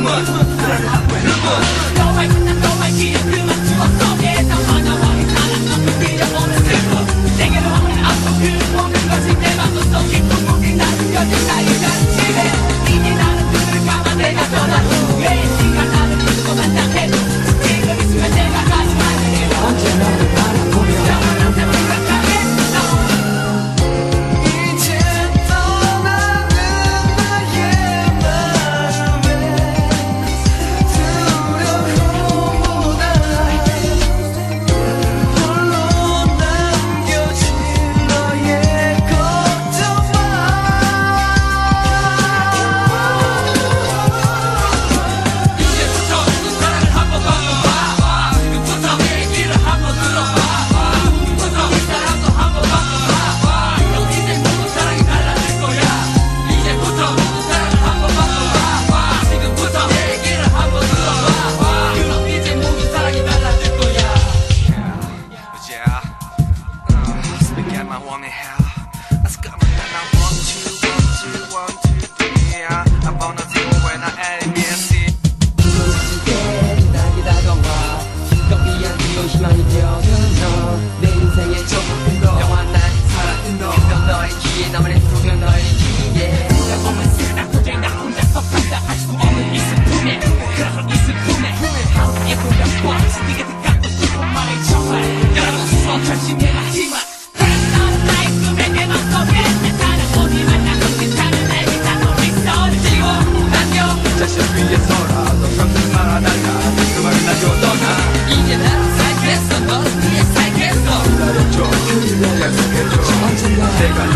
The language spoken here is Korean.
너와의 끝난 너와의 기억 그만 추억 속에서 만화와의 사랑만큼 그려보는 슬픔 내게로 오는 아픔 그 모든 것이 내 맘속 깊은 곳에 나는 여진 나의 잔치에 이제 나는 눈을 감아 내가 떠난 후에 네가 나를 부르고 만나해도 지금 이 순간 내가 가슴 안에 언제 너를 바라보며 영원한 삶 생각하겠어 이제 떠나는 나의 마음에 두려움보다 홀로 남겨진 너의 걱정만 이제부터 그 사랑을 한번 바꿔봐 지금부터 얘기를 한번 들어봐 지금부터 이 사랑도 한번 바꿔봐 너 이제 모든 사랑이 달라질 거야 이제부터 모든 사랑을 한번 바꿔봐 지금부터 얘기를 한번 들어봐 그럼 이제 모든 사랑이 달라질 거야 Yeah, speak at my woman hell. Let's go. Now 1, 2, 1, 2, 1, 2, 3. I wanna see when I add me and see. 날이 다가와 꺾이한 뒤로 희망이 되어준 너내 인생의 조금 더 영원한 사랑은 너 그럼 너의 귀에 남은 소년 너의 귀에 네가 보면 쓰다 도저히 나 혼자서 감당할 수 없는 이 슬픔에 그래서 이 슬픔에 함께 보려봐 네게 가고 싶은 말을 정말 여러분 절심의 마지막 너는 나의 꿈에 내 맘속에 내 사랑 어디 만나도 괜찮은 날 기타도 있어 지고 안녕 자신 위해서라도 평생 살아날까 그 말을 나줘 떠나 이제 나랑 살겠어 너를 위해 살겠어 기다려줘 약속해줘 언젠가 내가